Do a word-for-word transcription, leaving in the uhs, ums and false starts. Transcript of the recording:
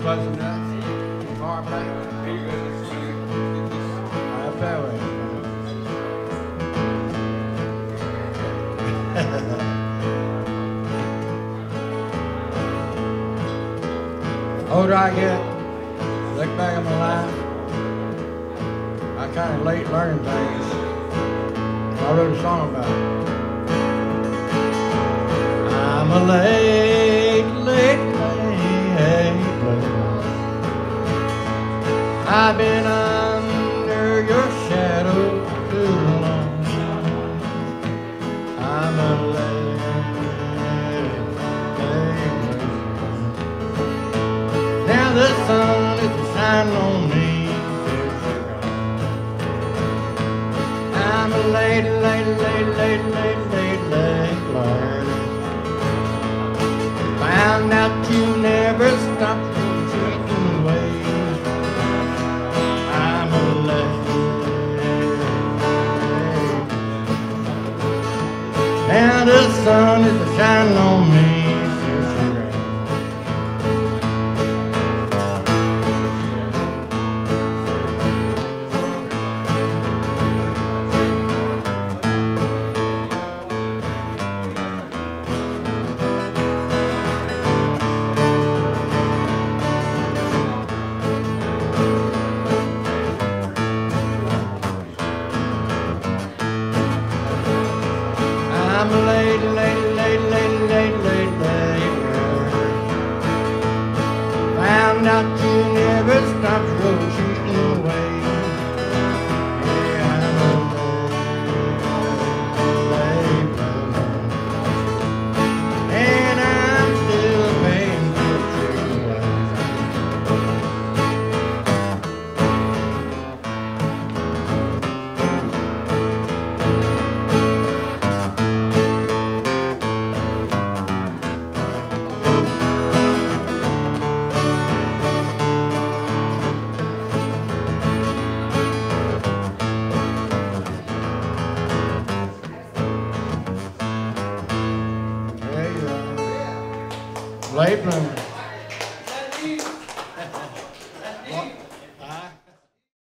close enough. Far back. Up that way. Older I get, look back at my life, I kind of late learning things. I wrote a song about it. I'm a late, late, late bloomer. I've been under your shadow too long. I'm a late, late bloomer. Now the sun is shining on me. I'm a late, late, late, late, late, late, late bloomer. Found out you never stopped drinking away. I'm a late, late. Now the sun is shining on me. I'm late, late, late, late, late, late, late. Found out you never stopped rotating away. Yeah, I'm late, late, and I'm still paying for late bloomer.